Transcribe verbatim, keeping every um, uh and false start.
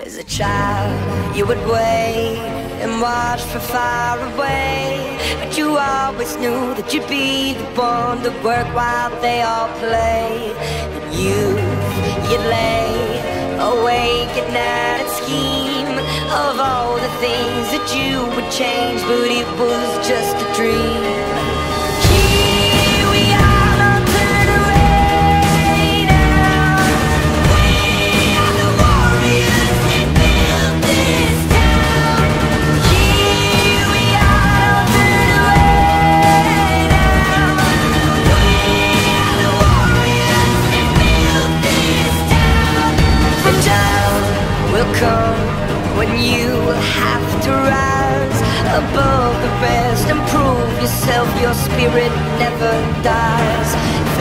As a child, you would wait and watch from far away, but you always knew that you'd be the one to work while they all play. And you, you'd lay awake at night and scheme of all the things that you would change, but it was just a dream. Come when you have to rise above the rest and prove yourself. Your spirit never dies.